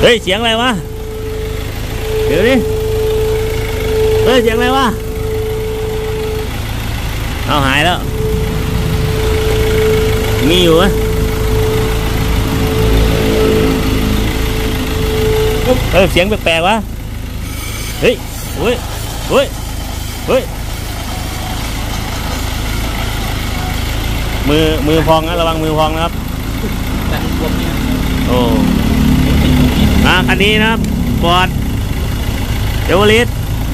ฮ้ยเสียงอะไรวะเดี๋ยวดิเฮ้ยเสียงอะไรวะเอาหายแล้วมีอยู่ไหมเสียงแปลกๆวะเฮ้ยเฮ้ยเฮ้ยเฮ้ยมือพองนะระวังมือพองนะครับโอ้คันนี้นะครับฟอร์ดเอเวอเรสต์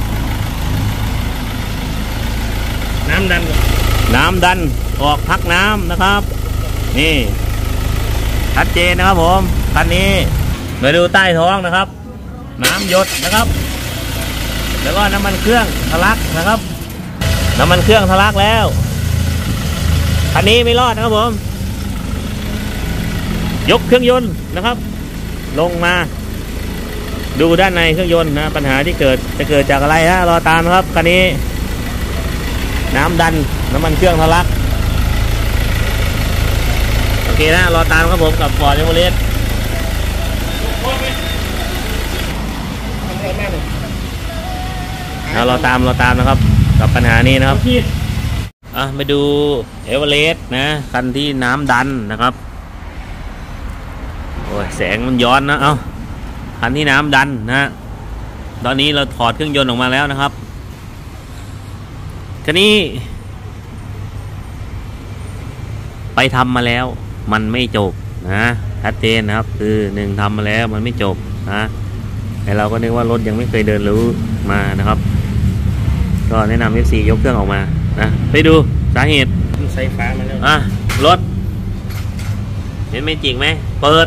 น้ำดันออกพักน้ำนะครับนี่ชัดเจนนะครับผมคันนี้มาดูใต้ท้องนะครับน้ำหยดนะครับแล้วก็น้ำมันเครื่องทะลักนะครับน้ำมันเครื่องทะลักแล้วคันนี้ไม่รอดนะครับผมยกเครื่องยนต์นะครับลงมาดูด้านในเครื่องยนต์นะปัญหาที่จะเกิดจากอะไรฮะรอตามนะครับคันนี้น้ำดันน้ำมันเครื่องทะลักโอเคนะรอตามครับผมกับฟอร์ดเอเวอเรสต์รอตามนะครับกับปัญหานี้นะครับไปดูเอเวอเรสต์นะคันที่น้ำดันนะครับโอ้ยแสงมันย้อนนะคันที่น้ำดันนะตอนนี้เราถอดเครื่องยนต์ออกมาแล้วนะครับคันนี้ไปทำมาแล้วมันไม่จบนะชัดเจนนะครับคือ1ทำมาแล้วมันไม่จบนะแต่เราก็นึกว่ารถยังไม่เคยเดินรู้มานะครับก็แนะนำ FC ยกเครื่องออกมานะไปดูสาเหตุไฟฟ้ามาแล้วรถเห็นไม่จริงไหมเปิด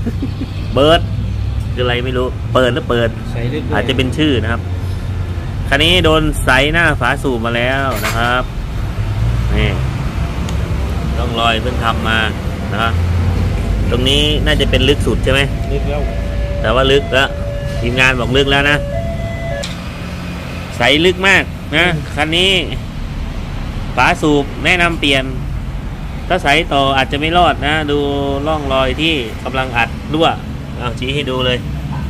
คืออะไรไม่รู้เปิดหรือเปิดอาจจะเป็นชื่อนะครับคันนี้โดนใส่หน้าฝาสูบมาแล้วนะครับนี่ต้องรอยเพิ่งทำมานะครับตรงนี้น่าจะเป็นลึกสุดใช่ไหมลึกแล้วแต่ว่าลึกแล้วทีมงานบอกลึกแล้วนะใส่ลึกมากนะคันนี้ฝาสูบแนะนำเปลี่ยนถ้าใส่ต่ออาจจะไม่รอดนะดูร่องรอยที่กำลังอัดรั่วชี้ให้ดูเลย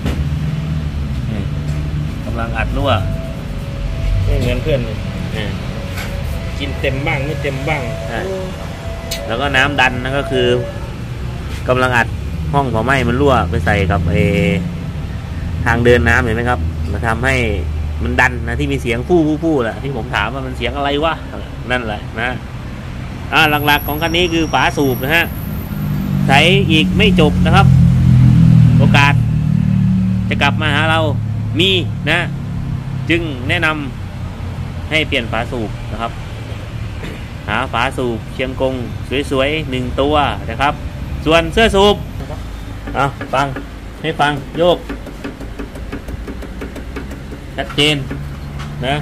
กำลังอัดรั่วไม่เหมือนเพื่อนเลยกินเต็มบ้างไม่เต็มบ้างแล้วก็น้ำดันนั่นก็คือกำลังอัดห้องเผาไหม้มันรั่วไปใส่กับทางเดินน้ำเห็นไหมครับมาทำให้มันดันนะที่มีเสียงฟู่แหละที่ผมถามว่ามันเสียงอะไรวะนั่นแหละนะหลักๆของคันนี้คือฝาสูบนะฮะใช้อีกไม่จบนะครับโอกาสจะกลับมาหาเรามีนะจึงแนะนำให้เปลี่ยนฝาสูบนะครับหาฝาสูบเชียงกงสวยๆ1ตัวนะครับส่วนเสื้อสูบฟังให้ฟังโยกชัดเจนนะ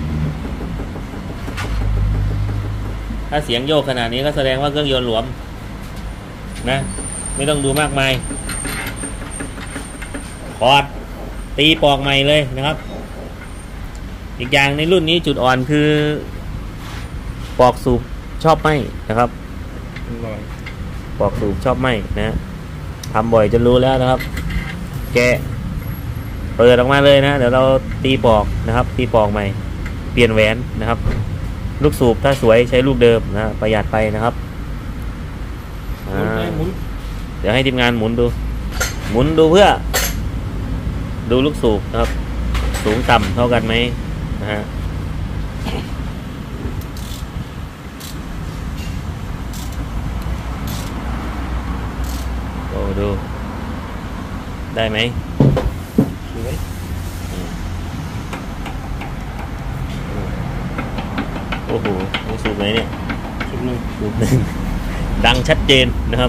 ถ้าเสียงโยกขนาดนี้ก็แสดงว่าเครื่องยนต์หลวมนะไม่ต้องดูมากมายถอดตีปอกใหม่เลยนะครับอีกอย่างในรุ่นนี้จุดอ่อนคือปอกสูบชอบไหมนะครับปอกสูบชอบไหมนะทำบ่อยจนรู้แล้วนะครับแกะเปิดออกมาเลยนะเดี๋ยวเราตีปอกนะครับตีปอกใหม่เปลี่ยนแหวนนะครับลูกสูบถ้าสวยใช้ลูกเดิมนะประหยัดไปนะครับเดี๋ยวให้ทีมงานหมุนดูเพื่อดูลูกสูบนะครับสูงต่ำเท่ากันไหมนะฮะดูได้ไหมโอ้โหสูบไหนเนี่ยสูบหนึ่งดังชัดเจนนะครับ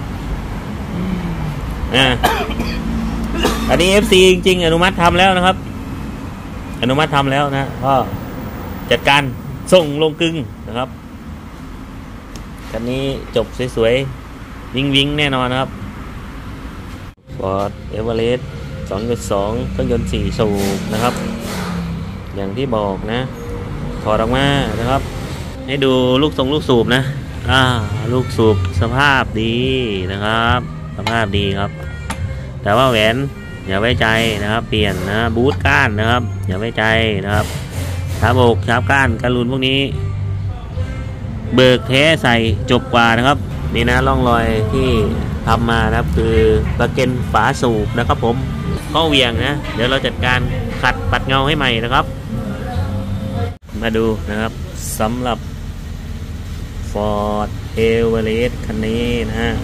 อันนี้ FC จริงๆอนุมัติทำแล้วนะครับอนุมัติทำแล้วนะก็จัดการส่งลงกึ่งนะครับคันนี้จบสวยๆวิ่งแน่นอนนะครับฟอร์ดเอเวอเรสต์ 2.2 เครื่องยนต์4สูบนะครับอย่างที่บอกนะถอดออกมานะครับให้ดูลูกสูบนะลูกสูบสภาพดีนะครับสภาพดีครับแต่ว่าแหวนอย่าไว้ใจนะครับเปลี่ยนนะบูทก้านนะครับอย่าไว้ใจนะครับชาร์ปอกชาร์ปก้านการุนพวกนี้เบิกแท้ใส่จบกว่านะครับนี่นะร่องรอยที่ทำมานะครับคือประเก็นฝาสูบนะครับผมข้อเวียงนะเดี๋ยวเราจัดการขัดปัดเงาให้ใหม่นะครับมาดูนะครับสำหรับ Ford Everest คันนี้นะฮะ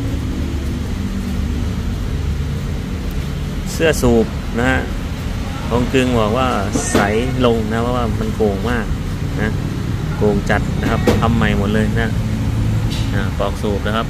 เสื้อสูบนะฮะของกึ่งบอกว่าใสลงนะเพราะว่ามันโกงมากนะโกงจัดนะครับทำใหม่หมดเลยนะปลอกสูบนะครับ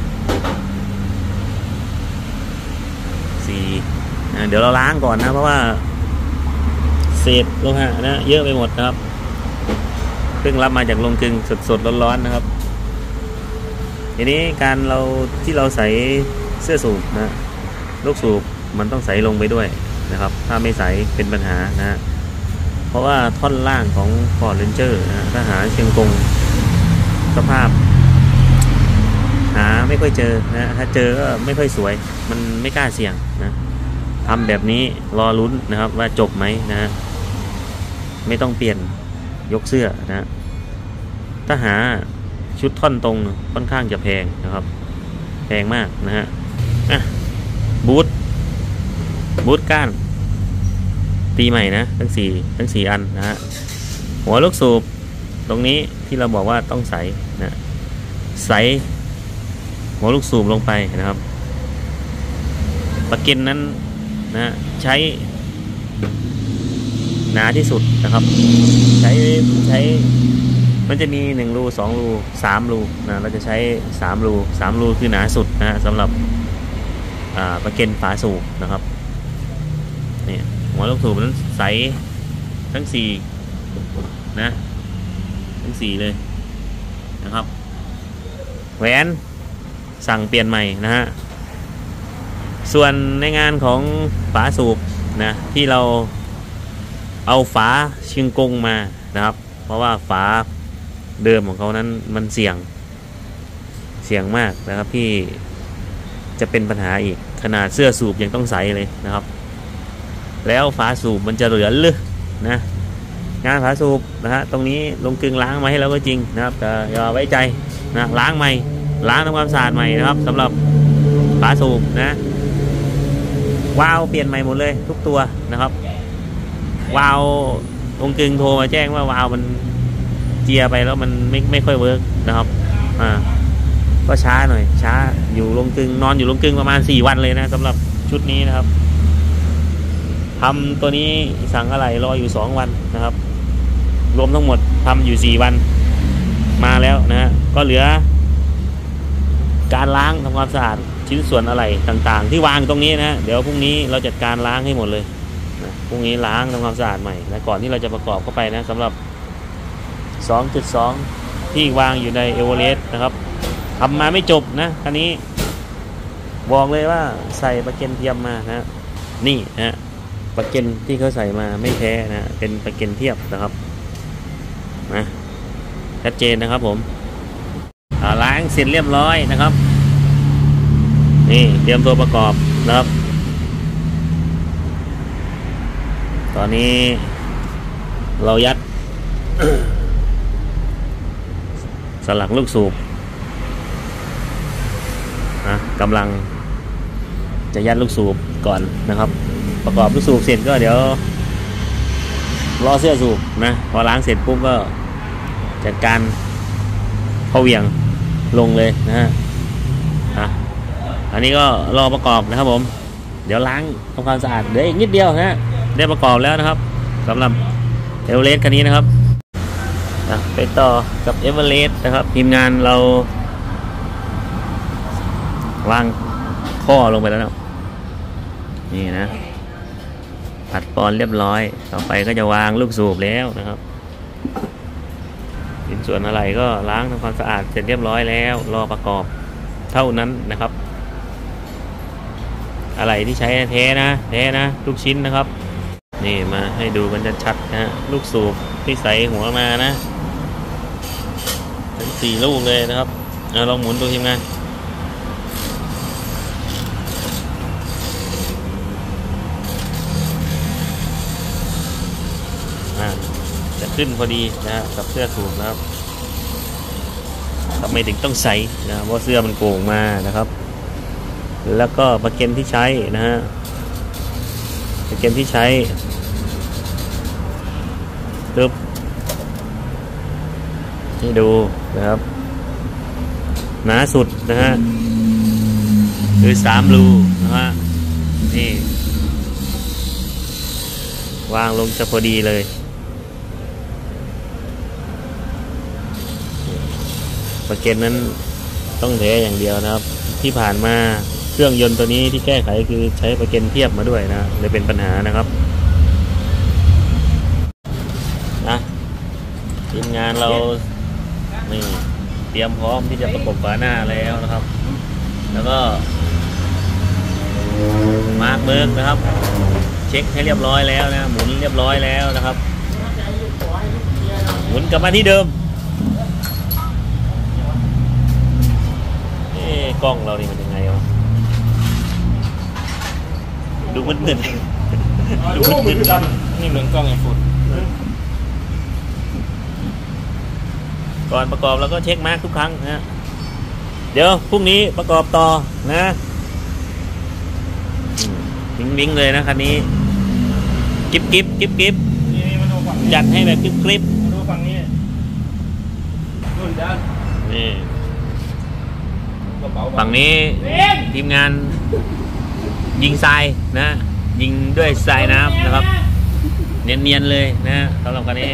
เดี๋ยวเราล้างก่อนนะเพราะว่าเศษโลหะนะเยอะไปหมดนะครับเพิ่งรับมาจากโรงกลึงสดๆร้อนๆนะครับทีนี้การที่เราใส่เสื้อสูบนะลูกสูบมันต้องใส่ลงไปด้วยนะครับถ้าไม่ใส่เป็นปัญหานะเพราะว่าท่อนล่างของ Ford Ranger นะถ้าหาเชียงกงสภาพหาไม่ค่อยเจอนะถ้าเจอก็ไม่ค่อยสวยมันไม่กล้าเสี่ยงนะทำแบบนี้รอลุ้นนะครับว่าจบไหมนะฮะไม่ต้องเปลี่ยนยกเสื้อนะถ้าหาชุดท่อนตรงค่อนข้างจะแพงนะครับแพงมากนะฮะบูทก้านตีใหม่นะทั้ง4อันนะฮะหัวลูกสูบตรงนี้ที่เราบอกว่าต้องใส่นะใส่หัวลูกสูบลงไปนะครับประเก็นนั้นนะใช้หนาที่สุดนะครับใช้มันจะมี1รู2รู3รูนะเราจะใช้3รูคือหนาสุดนะสำหรับประเก็นฝาสูบนะครับนี่หัวลูกสูบนั้นใสทั้ง4นะทั้ง4เลยนะครับแหวนสั่งเปลี่ยนใหม่นะฮะส่วนในงานของฝาสูบนะที่เราเอาฝาเชียงกงมานะครับเพราะว่าฝาเดิมของเขานั้นมันเสี่ยงมากนะครับที่จะเป็นปัญหาอีกขนาดเสื้อสูบยังต้องใส่เลยนะครับแล้วฝาสูบมันจะเหลือหรือนะงานฝาสูบนะฮะตรงนี้ลงกลึงล้างมาให้เราก็จริงนะครับแต่อย่าไว้ใจนะล้างใหม่ล้างทำความสะอาดใหม่นะครับสำหรับฝาสูบนะวาล์วเปลี่ยนใหม่หมดเลยทุกตัวนะครับวาล์วลงกลึงโทรมาแจ้งว่าวาล์วมันเจียไปแล้วมันไม่ค่อยเวิร์กนะครับก็ช้าหน่อยช้าอยู่ลงกลึงนอนอยู่ลงกลึงประมาณ4 วันเลยนะสำหรับชุดนี้นะครับทำตัวนี้สั่งอะไรรออยู่2 วันนะครับรวมทั้งหมดทำอยู่4 วันมาแล้วนะฮะก็เหลือการล้างทำความสะอาดชิ้นส่วนอะไรต่างๆที่วางตรงนี้นะเดี๋ยวพรุ่งนี้เราจัดการล้างให้หมดเลยนะพรุ่งนี้ล้างทำความสะอาดใหม่และก่อนที่เราจะประกอบเข้าไปนะสำหรับ 2.2 ที่วางอยู่ในเอเวอเรสต์นะครับทำมาไม่จบนะคันนี้บอกเลยว่าใส่ประเก็นเทียมมานะนี่นะประเก็นที่เขาใส่มาไม่แท้นะเป็นประเก็นเทียบนะครับนะชัดเจนนะครับผมล้างเสร็จเรียบร้อยนะครับนี่เตรียมตัวประกอบนะครับตอนนี้เรายัด สลักลูกสูบนะกำลังจะยัดลูกสูบก่อนนะครับประกอบลูกสูบเสร็จก็เดี๋ยวรอเสื้อสูบนะพอล้างเสร็จปุ๊บก็จัดการเข้าเวียงลงเลยนะฮะอันนี้ก็รอประกอบนะครับผมเดี๋ยวล้างทำความสะอาดเดี๋ยวอีกนิดเดียวนะได้ประกอบแล้วนะครับสำหรับเอเวอเรสต์คันนี้นะครับไปต่อกับเอเวอเรสต์นะครับทีมงานเราวางข้อลงไปแล้วนะนี่นะผัดปอนเรียบร้อยต่อไปก็จะวางลูกสูบแล้วนะครับชิ้นส่วนอะไรก็ล้างทำความสะอาดเสร็จเรียบร้อยแล้วรอประกอบเท่านั้นนะครับอะไรที่ใช้แท้นะทุกชิ้นนะครับนี่มาให้ดูกันชัดๆนะลูกสูบที่ใส่หัวมานะทั้ง4 ลูกเลยนะครับลองหมุนดูทีมงานขึ้นพอดีนะกับเสื้อสูทนะครับทำไมถึงต้องใส่นะเพราะเสื้อมันโก่งมานะครับแล้วก็ประเก็นที่ใช้นะฮะประเก็นที่ใช้ตึ๊บให้ดูนะครับหนาสุดนะฮะคือ3 รูนะฮะนี่วางลงจะพอดีเลยประเก็นนั้นต้องแท้อย่างเดียวนะครับที่ผ่านมาเครื่องยนต์ตัวนี้ที่แก้ไขคือใช้ประเก็นเทียบมาด้วยนะเลยเป็นปัญหานะครับนะทีมงานเรานี่เตรียมพร้อมที่จะประกบฝาหน้าแล้วนะครับ แล้วก็มาร์กเบิร์กนะครับเช็คให้เรียบร้อยแล้วนะหมุนเรียบร้อยแล้วนะครับหมุนกลับมาที่เดิมกล้องเรานี่มันยังไงวะดูมึนๆดูมึนๆนี่เหมือนกล้องไอโฟนก่อนประกอบเราก็เช็คมาร์กทุกครั้งนะเดี๋ยวพรุ่งนี้ประกอบต่อนะวิ่งเลยนะคันนี้กิ๊บจัดให้แบบกิ๊บดูฝั่งนี้นี่ฝั่งนี้ทีมงานยิงทรายนะยิงด้วยทรายน้ำนะครับเนียนๆเลยนะสำหรับคันนี้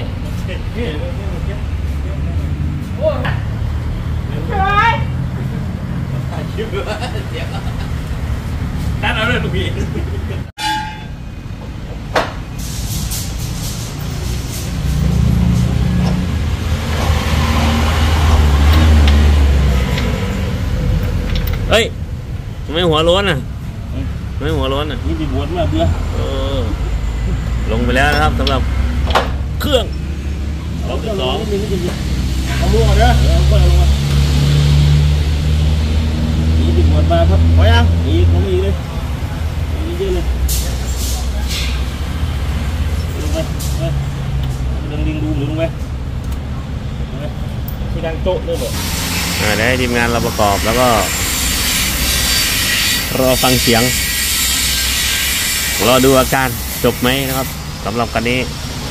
ด้านเอาเลยลูกพี่เฮ้ยทำไมหัวร้อนอ่ะไม่หัวร้อนอ่ะนี่ดิบวนมาเบื่อลงไปแล้วนะครับสำหรับเครื่อง2.2เอาลูกก่อนนะเอาก็ลงมานี่ดิบวนมาครับพอยังนี่ของอีเลยนี่เยอะเลยลงไปดึงดูลงไปที่ดังโต๊ะเลยบอกได้ทีมงานเราประกอบแล้วก็รอฟังเสียงรอดูอาการจบไหมนะครับสำหรับคันนี้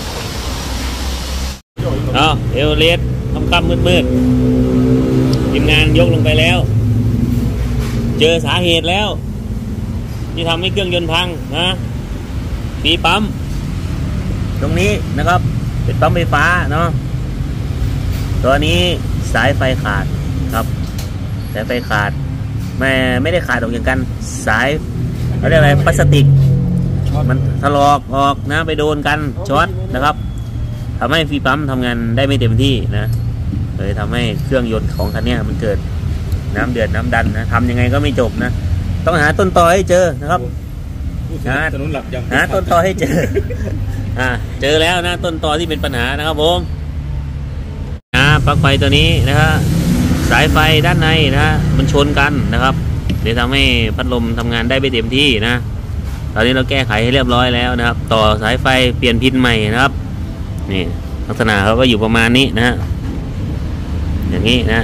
เอลเลสค่ำๆมืดทีมงานยกลงไปแล้วเจอสาเหตุแล้วที่ทำให้เครื่องยนต์พังนะปีปั๊มตรงนี้นะครับเป็นปั๊มไฟฟ้าเนาะตัวนี้สายไฟขาดครับสายไฟขาดไม่ได้ขาดออกอย่างกันสายเขาเรียกอะไรพลาสติกมันถลอกออกนะไปโดนกันช็อตนะครับทำให้ฟีปั๊มทำงานได้ไม่เต็มที่นะเลยทำให้เครื่องยนต์ของคันนี้มันเกิดน้ำเดือดน้ำดันนะทำยังไงก็ไม่จบนะต้องหาต้นตอให้เจอนะครับหาต้นตอให้เจอเจอแล้วนะต้นตอที่เป็นปัญหานะครับผมปลั๊กไฟตัวนี้นะฮะสายไฟด้านในนะมันชนกันนะครับเดี๋ยวทำให้พัดลมทำงานได้ไม่เต็มที่นะตอนนี้เราแก้ไขให้เรียบร้อยแล้วนะครับต่อสายไฟเปลี่ยนพินใหม่นะครับนี่ลักษณะเขาก็อยู่ประมาณนี้นะฮะอย่างนี้นะ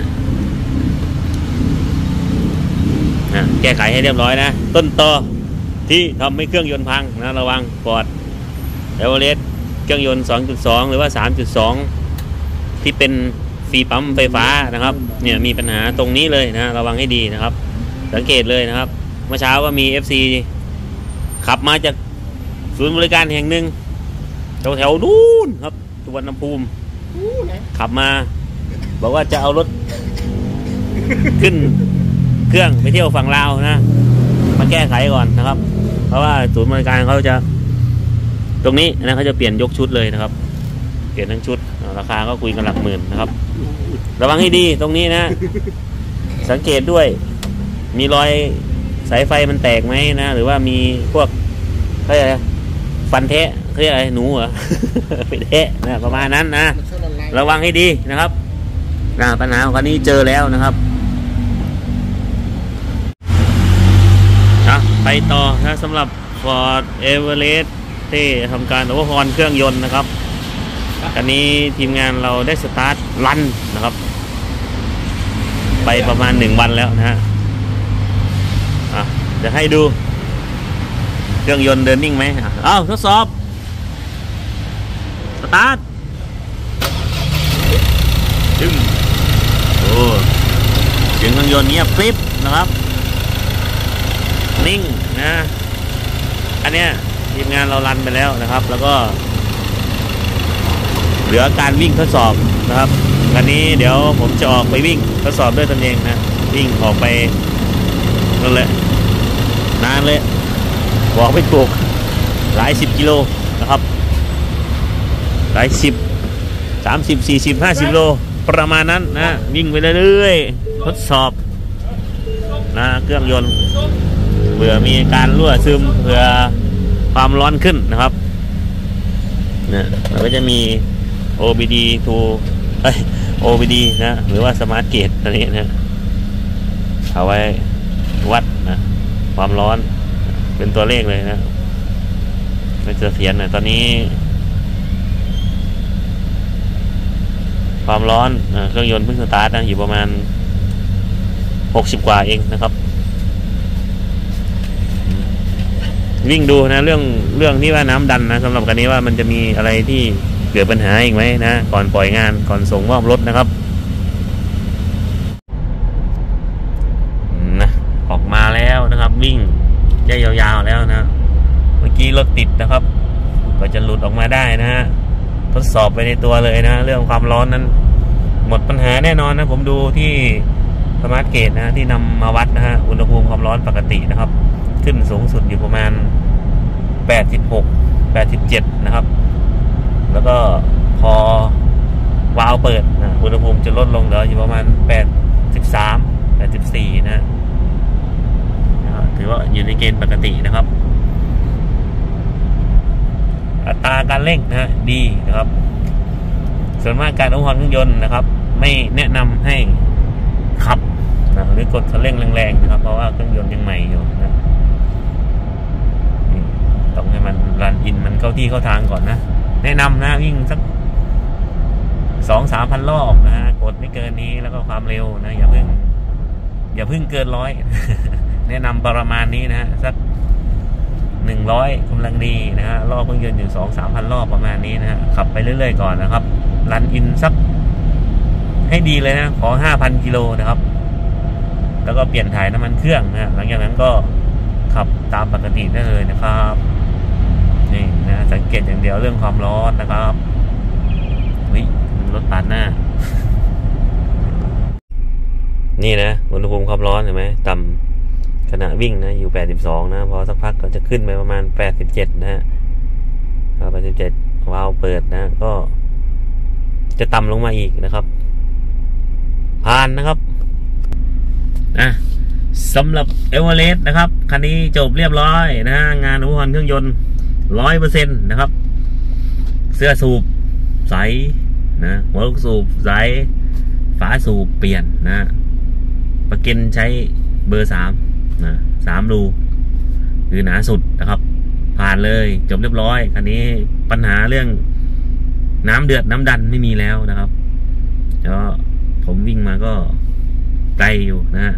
แก้ไขให้เรียบร้อยนะต้นตอที่ทำให้เครื่องยนต์พังนะระวังปอดเอเวอเรสต์เครื่องยนต์ 2.2 หรือว่า 3.2 ที่เป็นฟีปั๊มไฟฟ้านะครับเนี่ยมีปัญหาตรงนี้เลยนะระวังให้ดีนะครับสังเกตเลยนะครับเมื่อเช้าว่ามี FC ขับมาจากศูนย์บริการแห่งหนึ่งแถวนู้นครับสุวรรณภูมิขับมาบอกว่าจะเอารถขึ้นเครื่องไปเที่ยวฝั่งลาวนะมาแก้ไขก่อนนะครับเพราะว่าศูนย์บริการเขาจะตรงนี้นะเขาจะเปลี่ยนยกชุดเลยนะครับเปลี่ยนทั้งชุดราคาก็คุยกันหลักหมื่นนะครับระวังให้ดีตรงนี้นะสังเกตด้วยมีรอยสายไฟมันแตกไหมนะหรือว่ามีพวกเขาเรียกอะไรฟันแทะเขาเรียกอะไรหนูเหรอ ไปแทะนะประมาณนั้นนะระวังให้ดีนะครับปัญหาของคันนี้เจอแล้วนะครับไปต่อนะสำหรับ Ford Everest ที่ทำการโอเวอร์ฮอร์นเครื่องยนต์นะครับคันนี้ทีมงานเราได้สตาร์ทรันนะครับไปประมาณ1 วันแล้วนะฮะจะให้ดูเครื่องยนต์เดินนิ่งไหมทดสอบสตาร์ทจึงโอ้เสียงเครื่องยนต์เงียบกริบนะครับนิ่งนะอันเนี้ยทีมงานเรารันไปแล้วนะครับแล้วก็เหลือการวิ่งทดสอบนะครับวันนี้เดี๋ยวผมจะออกไปวิ่งทดสอบด้วยตนเองนะวิ่งออกไปนั่นแหละนานเลยบอกไม่ถูกหลาย10 กิโลนะครับหลาย10 30 40 50 โลประมาณนั้นนะวิ่งไปเรื่อยๆทดสอบนะเครื่องยนต์เผื่อมีการรั่วซึมเผื่อความร้อนขึ้นนะครับเนี่ยมันก็จะมี OBD OBD นะหรือว่า Smart Gauge ตัวนี้นะเอาไว้วัดนะความร้อนเป็นตัวเลขเลยนะไม่เสียนนะตอนนี้ความร้อนเครื่องยนต์เพิ่งสตาร์ทนะอยู่ประมาณ60 กว่าเองนะครับวิ่งดูนะเรื่องที่ว่าน้ำดันนะสำหรับคันนี้ว่ามันจะมีอะไรที่เกิดปัญหาอีกไหมนะก่อนปล่อยงานก่อนส่งมอบรถนะครับนะออกมาแล้วนะครับวิ่งได้ยาวๆแล้วนะเมื่อกี้รถติดนะครับก็จะหลุดออกมาได้นะฮะทดสอบไปในตัวเลยนะเรื่องความร้อนนั้นหมดปัญหาแน่นอนนะผมดูที่สมาร์ทเกจนะที่นำมาวัดนะฮะอุณหภูมิความร้อนปกตินะครับขึ้นสูงสุดอยู่ประมาณ86 87นะครับแล้วก็พอวาล์วเปิดนะอุณหภูมิจะลดลงเหลืออยู่ประมาณ83 84นะถือว่าอยู่ในเกณฑ์ปกตินะครับอัตราการเร่งนะดีนะครับส่วนมากการอุ้มเครื่องยนต์นะครับไม่แนะนำให้ขับนะหรือกดคันเร่งแรงๆนะครับเพราะว่าเครื่องยนต์ยังใหม่อยู่นะต้องให้มันรันอินมันเข้าที่เข้าทางก่อนนะแนะนำนะวิ่งสัก 2-3 พันรอบนะกดไม่เกินนี้แล้วก็ความเร็วนะอย่าเพิ่งเกิน100 แนะนำประมาณนี้นะสัก100กำลังดีนะฮะรอบเครื่องยนต์อยู่ 2-3 พันรอบประมาณนี้นะฮะขับไปเรื่อยๆก่อนนะครับรันอินสักให้ดีเลยนะขอ 5,000 กิโลนะครับแล้วก็เปลี่ยนถ่ายน้ำมันเครื่องนะหลังจากนั้นก็ขับตามปกติได้เลยนะครับนี่นะสังเกตอย่างเดียวเรื่องความร้อนนะครับรถตัดหน้านี่นะอุณหภูมิความร้อนเห็นไหมต่ำขณะวิ่งนะอยู่82นะพอสักพักก็จะขึ้นไปประมาณ87นะฮะ87วาล์วเปิดนะก็จะต่ำลงมาอีกนะครับผ่านนะครับสำหรับเอเวอเรสต์นะครับคันนี้จบเรียบร้อยนะงานอุปกรณ์เครื่องยนต์ 100% นะครับเสื้อสูบใสนะหัวลูกสูบใสฝาสูบเปลี่ยนนะประเก็นใช้เบอร์3นะ3 รูคือหนาสุดนะครับผ่านเลยจบเรียบร้อยคันนี้ปัญหาเรื่องน้ำเดือดน้ำดันไม่มีแล้วนะครับแล้วผมวิ่งมาก็ไกลอยู่นะ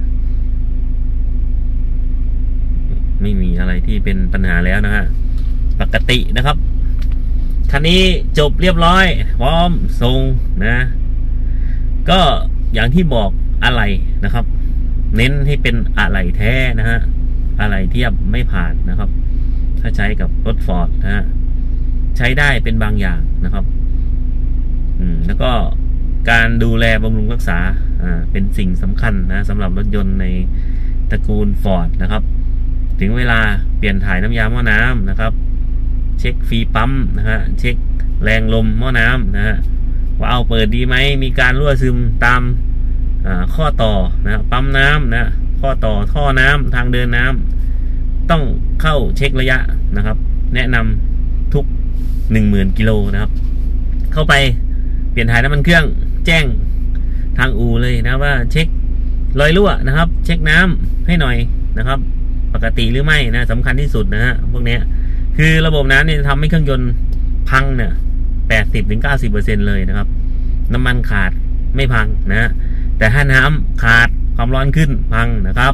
ไม่มีอะไรที่เป็นปัญหาแล้วนะฮะปกตินะครับคันนี้จบเรียบร้อยพร้อมส่งนะก็อย่างที่บอกอะไรนะครับเน้นให้เป็นอะไรแท้นะฮะอะไรเทียบไม่ผ่านนะครับถ้าใช้กับรถฟอร์ดนะฮะใช้ได้เป็นบางอย่างนะครับแล้วก็การดูแลบำรุงรักษาเป็นสิ่งสำคัญนะสำหรับรถยนต์ในตระกูลฟอร์ดนะครับถึงเวลาเปลี่ยนถ่ายน้ำยาหม้อน้ำนะครับเช็คฟรีปั๊มนะฮะเช็คแรงลมหม้อน้ำนะฮะว่าเอาเปิดดีไหมมีการรั่วซึมตามข้อต่อนะปั๊มน้ำนะข้อต่อท่อน้ำทางเดินน้ำต้องเข้าเช็คระยะนะครับแนะนำทุก 10,000 กิโลนะครับเข้าไปเปลี่ยนถ่ายน้ำมันเครื่องแจ้งทางอู่เลยนะว่าเช็ครอยรั่วนะครับเช็คน้ำให้หน่อยนะครับปกติหรือไม่นะสำคัญที่สุดนะฮะพวกนี้คือระบบน้ำเนี่ยทำให้เครื่องยนต์พังเนี่ย 80-90% เลยนะครับน้ำมันขาดไม่พังนะแต่ถ้าน้ำขาดความร้อนขึ้นพังนะครับ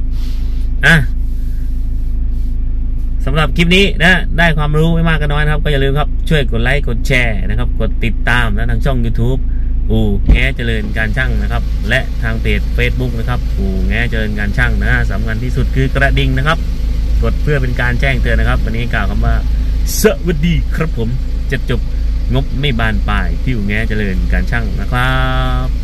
สำหรับคลิปนี้นะได้ความรู้ไม่มากก็น้อยนะครับก็อย่าลืมครับช่วยกดไลค์กดแชร์นะครับกดติดตามนะทางช่อง YouTube อู่แง้เจริญการช่างนะครับและทางเพจ Facebook นะครับอู่แง้เจริญการช่างนะสำคัญที่สุดคือกระดิ่งนะครับกดเพื่อเป็นการแจ้งเตือนนะครับวันนี้กล่าวคำว่าสวัสดีครับผมจะจบงบไม่บานปลายที่อู่แง้เจริญการช่างนะครับ